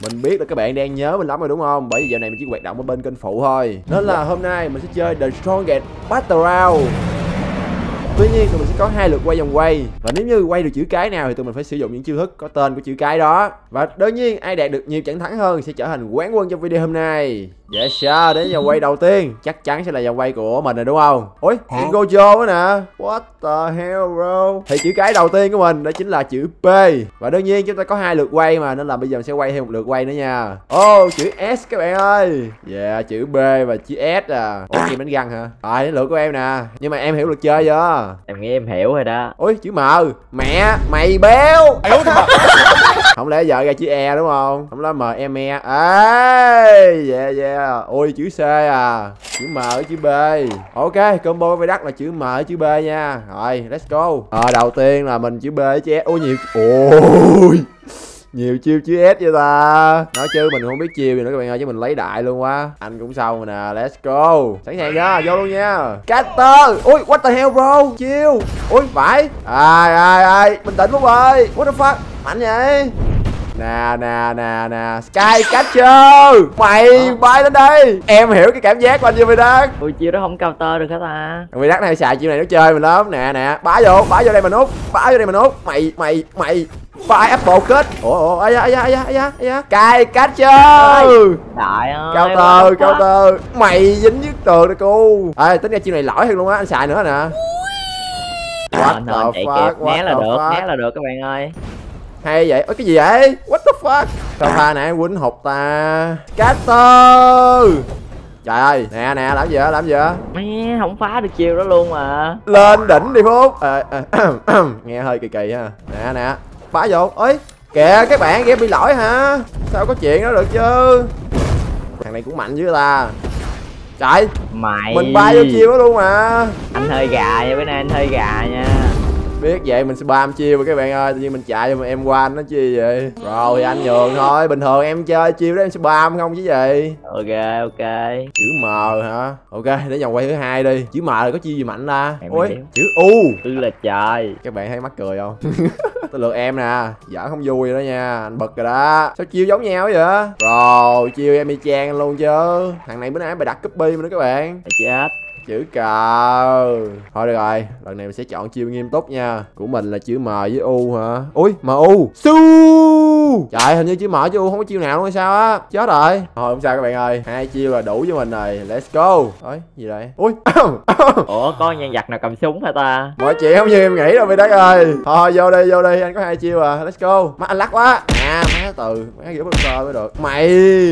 Mình biết là các bạn đang nhớ mình lắm rồi đúng không? Bởi vì giờ này mình chỉ hoạt động ở bên kênh phụ thôi. Nên là hôm nay mình sẽ chơi The Strongest Battle Round. Tuy nhiên tụi mình sẽ có 2 lượt quay vòng quay. Và nếu như quay được chữ cái nào thì tụi mình phải sử dụng những chiêu thức có tên của chữ cái đó. Và đương nhiên ai đạt được nhiều trận thắng hơn sẽ trở thành quán quân trong video hôm nay. Yes sir, đến vòng quay đầu tiên chắc chắn sẽ là vòng quay của mình rồi đúng không? Ui, Gojo á nè. What the hell bro. Thì chữ cái đầu tiên của mình đó chính là chữ P. Và đương nhiên chúng ta có 2 lượt quay mà, nên là bây giờ mình sẽ quay thêm một lượt quay nữa nha. Chữ S các bạn ơi. Yeah, chữ B và chữ S à. Kim đánh găng hả? Rồi đến lượt của em nè. Nhưng mà em hiểu luật chơi chưa? Em nghĩ em hiểu rồi đó. Ui, chữ M. Mẹ mày béo. Không lẽ giờ ra chữ E đúng không? Không lẽ M em e. Ê, yeah. Ôi chữ C à. Chữ M với chữ B. Ok, combo với đắt là chữ M với chữ B nha. Rồi, let's go. Đầu tiên là mình chữ B với chữ S. Ôi nhiều. Ôi nhiều chiêu chữ S vậy ta. Nói chứ mình không biết chiêu gì nữa các bạn ơi, chứ mình lấy đại luôn quá. Anh cũng xong rồi nè, let's go. Sẵn sàng chưa? Vô luôn nha. Caster. Ui, what the hell bro. Chiêu. Ui, phải. Ai. Bình tĩnh Phúc ơi. What the fuck. Mạnh vậy. Nè Sky Catcher. Mày bay lên đây. Em hiểu cái cảm giác của anh Jimmy Đắc. Ui chiêu đó không counter được hả ta? Jimmy Đắc này xài chiêu này nó chơi mình lắm. Nè bá vô đây mình út. Bá vô đây mình út. Mày Fire apple kết. Ủa ai da. Sky Catcher. Đại ơi. Counter. Mày dính dưới tường rồi cô. Tính ra chiêu này lỗi hơn luôn á, anh xài nữa nè. What the fuck. Né là được các bạn ơi. Hay vậy? Ôi cái gì vậy? What the fuck? Sao pha nãy quýnh hụt ta. Caster. Trời ơi, nè làm gì vậy? Mẹ không phá được chiêu đó luôn mà. Lên đỉnh đi Phúc. Nghe hơi kỳ ha. Nè. Phá vô. Ơi, kìa các bạn, game bị lỗi hả? Sao có chuyện đó được chứ? Thằng này cũng mạnh dữ ta. Trời, mình bay vô chiêu đó luôn mà. Anh hơi gà nha, bữa nay anh hơi gà nha. Biết vậy mình spam chiêu mà các bạn ơi, tự nhiên mình chạy mà em qua nó chi vậy? Rồi thì anh nhường thôi, bình thường em chơi chiêu đó em spam không chứ gì. Ok. Chữ M hả? Ok, để vòng quay thứ 2 đi. Chữ M là có chiêu gì mạnh ta? Ôi, chữ U. Là trời. Các bạn thấy mắc cười không? Tới lượt em nè, giỡn không vui rồi đó nha, anh bực rồi đó. Sao chiêu giống nhau vậy? Rồi, chiêu em y chang luôn chứ. Thằng này bữa nay bày đặt copy mà nữa các bạn. Chết. Chữ cờ. Thôi được rồi, lần này mình sẽ chọn chiêu nghiêm túc nha. Của mình là chữ M với U hả? Ui, MU. Su. Trời, hình như chữ M với U không có chiêu nào luôn hay sao á. Chết rồi. Thôi không sao các bạn ơi, 2 chiêu là đủ với mình rồi. Let's go. Ôi, gì đây? Ui. Ủa, có nhân vật nào cầm súng hả ta? Mọi chuyện không như em nghĩ đâu Đắc ơi. Thôi vô đi, anh có 2 chiêu à. Let's go. Má anh lắc quá. Má từ, má kiểu bơ mới được. Mày.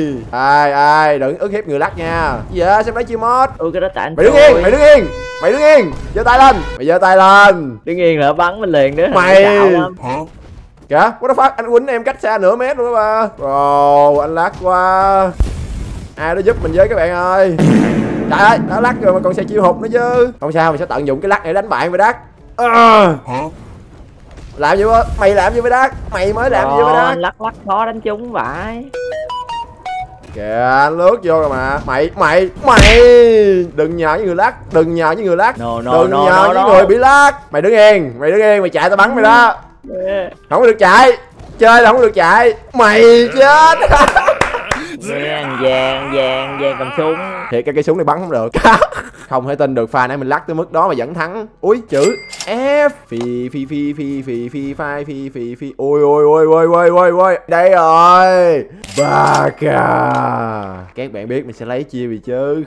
Ai, đừng ức hiếp người lắc nha. Dạ, xem lấy chiêu mod. Cái đó tại anh. Mày đứng yên. Giơ tay lên. Mày giơ tay lên. Đứng yên là bắn mình liền nữa. Mày. Kìa, what the fuck, anh quýnh em cách xa nửa mét luôn á ba. Rồi, anh lắc quá. Ai đó giúp mình với các bạn ơi. Trời ơi, đã lắc rồi mà còn xài chiêu hụt nữa chứ. Không sao, mình sẽ tận dụng cái lắc này đánh bạn với Đắc. Làm gì vậy? Mày làm gì với Đắc? Mày mới làm gì với Đắc? Lắc khó đánh trúng vậy. Kìa, anh lướt vô rồi mà. Mày đừng nhờ với người lắc, đừng nhờ với người người bị lắc. Mày đứng yên, mày chạy tao bắn mày đó. Không có được chạy, chơi là không được chạy. Mày chết. Vàng cầm súng. Thiệt cái súng này bắn không được. Không thể tin được pha nãy mình lắc tới mức đó mà vẫn thắng. Ui chữ F. Phi. Ôi. Đây rồi. Baka. Các bạn biết mình sẽ lấy chiêu gì chứ.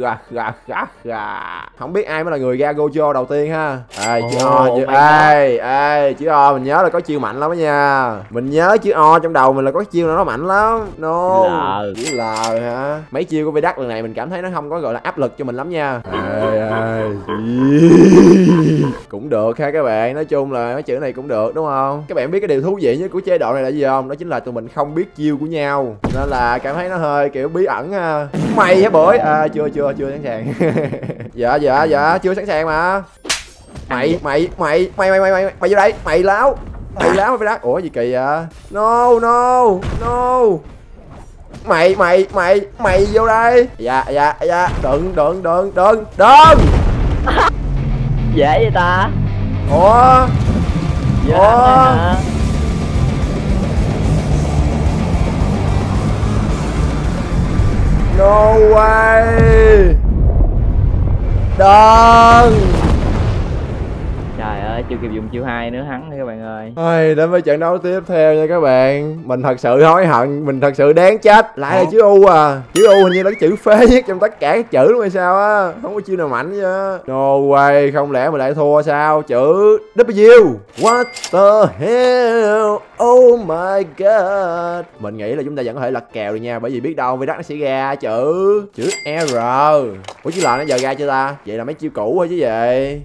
Không biết ai mới là người ra Gojo đầu tiên ha. Chữ O. Chữ O mình nhớ là có chiêu mạnh lắm đó nha. Mình nhớ chữ O trong đầu mình là có chiêu nào nó mạnh lắm. Chữ L hả? Mấy chiêu của Đắc lần này mình cảm thấy nó không có gọi là áp lực cho mình lắm nha. Cũng được ha các bạn, nói chung là mấy chữ này cũng được đúng không? Các bạn biết cái điều thú vị nhất của chế độ này là gì không? Đó chính là tụi mình không biết chiêu của nhau, nên là cảm thấy nó hơi kiểu bí ẩn ha. Mày hả bưởi? Chưa sẵn sàng. Dạ chưa sẵn sàng mà. Mày vô đây, mày láo mày Đắc. Ủa gì kỳ vậy? No. Mày vô đây. Dạ. Đừng. Dễ vậy ta. Ủa. No way. Đơn. Trời ơi, chưa kịp dùng chiêu 2 nữa hắn nữa các bạn ơi. Ôi, đến với trận đấu tiếp theo nha các bạn. Mình thật sự hối hận, mình thật sự đáng trách. Lại là chữ U à. Chữ U hình như là cái chữ phế nhất trong tất cả các chữ luôn hay sao á. Không có chiêu nào mạnh chứ. No way, không lẽ mình lại thua sao? Chữ W. What the hell? Oh my god. Mình nghĩ là chúng ta vẫn có thể lật kèo được nha. Bởi vì biết đâu Vidac nó sẽ ra chữ R. Ủa chứ là nó giờ ra chưa ta? Vậy là mấy chiêu cũ thôi chứ vậy.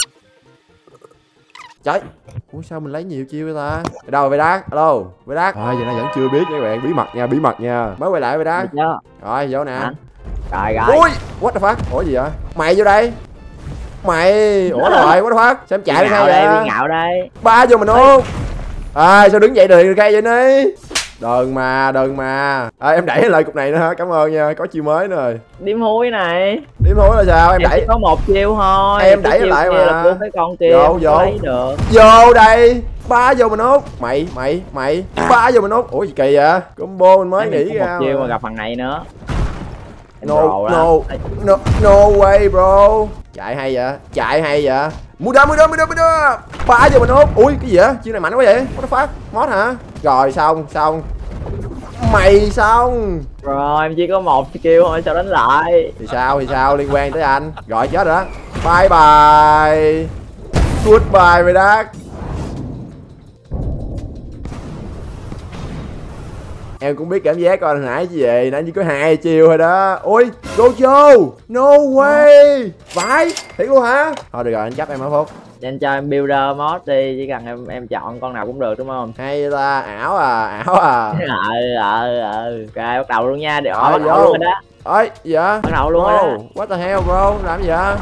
Trời. Ủa sao mình lấy nhiều chiêu vậy ta? Ở đâu Vidac? Alo Vidac. Giờ nó vẫn chưa biết nha các bạn. Bí mật nha. Mới quay lại Vidac. Rồi vô nè. Rồi. Ui, what the fuck? Ủa gì vậy? Mày vô đây. Mày. Ủa rồi, what the fuck? Sao em chạy đi ngay vậy? Bị ngạo đây. Ba vô mình út. Sao đứng dậy được cây vậy ní? Đừng mà. Em đẩy lại cục này nữa hả? Cảm ơn nha, có chiêu mới nữa rồi. Điếm húi này. Điếm húi là sao? Em đẩy có một chiêu thôi. Em đẩy lại mà. Là của cái con kia. Vô. Lấy được. Vô đây. Ba vô mình út. Mày. Ba vô mình út. Ủa gì kỳ vậy? Combo mình mới nghĩ ra. Một chiêu mà gặp thằng này nữa. No way bro. Chạy hay vậy. Mua đơ. Ba vô mình út. Ui cái gì vậy? Chiêu này mạnh quá vậy? What the fuck? Mod hả? Rồi xong. Mày xong. Rồi em chỉ có một skill thôi, sao đánh lại? Thì sao liên quan tới anh. Rồi chết rồi đó. Bye bye. Goodbye Vidac. Em cũng biết cảm giác con hồi nãy chứ gì. Nãy chỉ có 2 chiêu thôi đó. Ui Gojo. No way. Vãi. Thiệt luôn hả? Thôi được rồi anh chấp em hả Phúc. Anh cho em builder mod đi, chỉ cần em chọn con nào cũng được đúng không? Hay ta, ảo à. Ok, bắt đầu luôn nha, bắt đầu luôn rồi đó. Ơi, gì vậy? Bắt đầu luôn rồi đó. What the hell bro, làm gì vậy?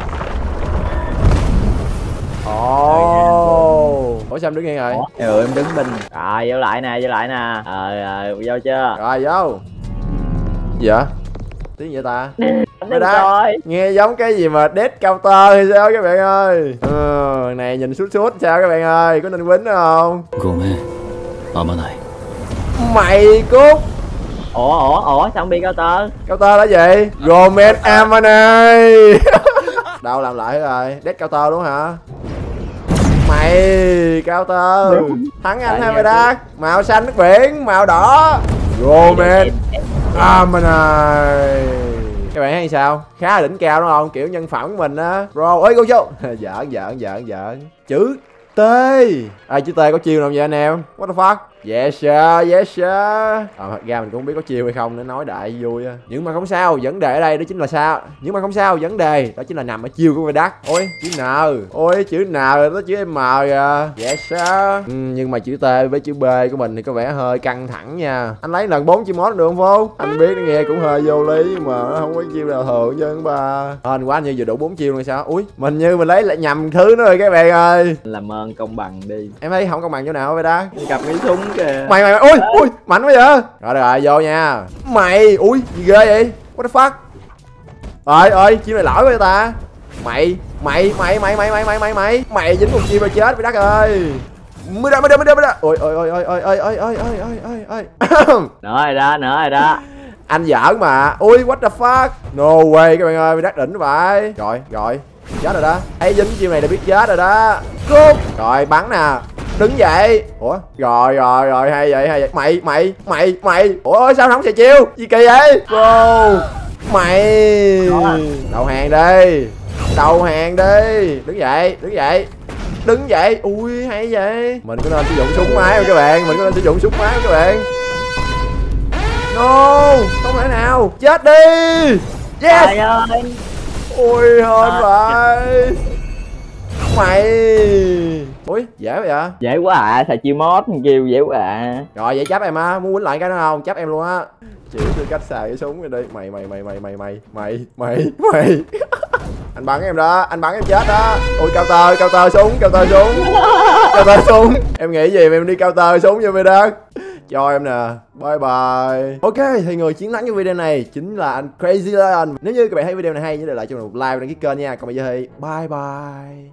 Ủa sao em đứng yên rồi? Em đứng binh. Rồi, vô lại nè. Vô chưa? Rồi, vô. Gì vậy? Tiếng gì ta? Rồi. Nghe giống cái gì mà dead counter hay sao các bạn ơi. Này nhìn sút sao các bạn ơi, có nên quýnh nữa không? Mày cút. Ủa sao không bị counter? Counter là gì? Roman Amane. Đâu làm lại rồi, dead counter đúng hả? Mày counter. Thắng anh hay Vidac? Màu xanh nước biển, màu đỏ. Roman Amane. Các bạn thấy sao? Khá là đỉnh cao đúng không? Kiểu nhân phẩm của mình á. Bro, ơi Gojo. Giỡn. Chữ T. Chữ T có chiêu nào vậy anh em? What the fuck? Yes sir. Thật ra mình cũng không biết có chiêu hay không, để nói đại vui á. Nhưng mà không sao, vấn đề ở đây đó chính là sao? Nhưng mà không sao, vấn đề đó chính là nằm ở chiêu của Vidac. Ôi, chữ N. Ôi, chữ N đó chữ M kìa. Yes sir. Nhưng mà chữ T với chữ B của mình thì có vẻ hơi căng thẳng nha. Anh lấy lần 4 chiêu mod được không Phú? Anh biết nó nghe cũng hơi vô lý mà nó không có chiêu nào thường chứ ba. Hên quá như vừa đủ 4 chiêu rồi sao? Ui, mình lấy lại nhầm thứ nữa rồi các bạn ơi. Làm ơn công bằng đi. Em thấy không công bằng chỗ nào Vidac? Cầm cái súng kìa. Mày ui mạnh quá vậy. Rồi vô nha. Mày ui gì ghê vậy? What the fuck? Ơi chiêu này lỗi quá ta. Mày dính một chiêu mà chết Vidac ơi. Mới ra. Ôi. Nữa rồi đó. Anh giỡn mà. Ui what the fuck? No way các bạn ơi, Vidac đỉnh vậy. Rồi. Chết rồi đó. Ấy dính chiêu này là biết chết rồi đó. Cút. Rồi bắn nè. Đứng dậy. Ủa rồi hay vậy. Mày ủa sao không xài chiêu gì kỳ vậy bro? Mày đầu hàng đi. Đứng dậy. Ui hay vậy. Mình có nên sử dụng súng máy không các bạn? No không thể nào. Chết đi. Yes. Trời ơi. Ui hên vậy. Mày. Ui dễ vậy à? Dễ quá à, xài chiêu mod kêu dễ quá à. Rồi vậy chấp em á, muốn quýnh lại cái đó không? Chấp em luôn á. Chịu tư cách xài cái súng rồi đi. Mày. Anh bắn em đó, anh bắn em chết đó. Ui counter súng. Em nghĩ gì mà em đi counter súng cho Vidac? Cho em nè. Bye bye. Ok thì người chiến thắng trong video này chính là anh Crazy Lion. Nếu như các bạn thấy video này hay nhớ để lại cho mình một like và đăng ký kênh nha. Còn bây giờ thì bye bye.